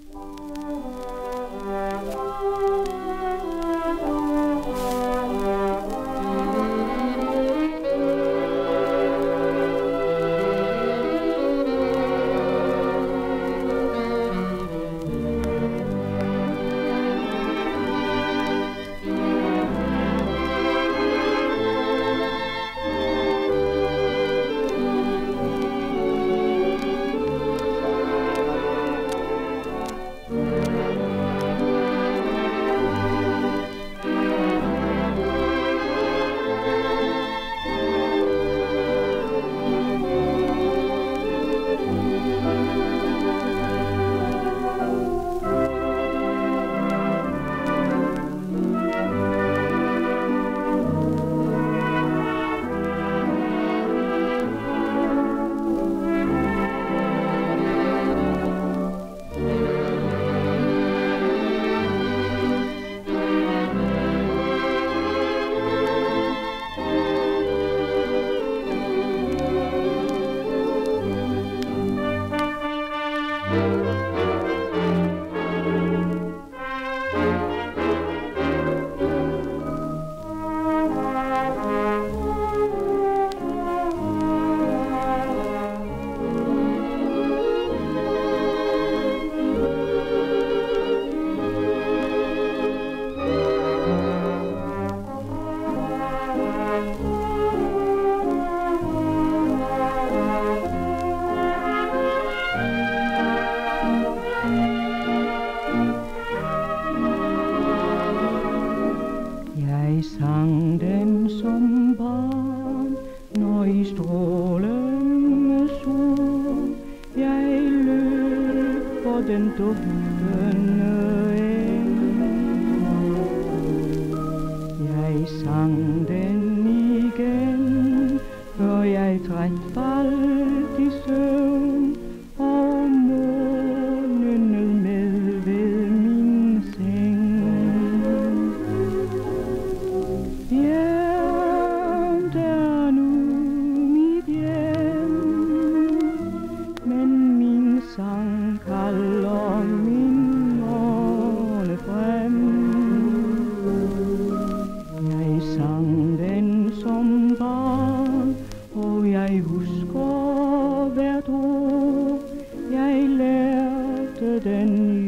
Jeg sang den som barn, når i strålende sol jeg løb på den duftende eng. Jeg sang den igen, før jeg træt faldt i søvn, og månene med ved min seng. Hjem, der er nu mit hjem, men min sang kalder minderne frem. Jeg sang den som barn, og jeg husker hvert ord. Jeg lærte den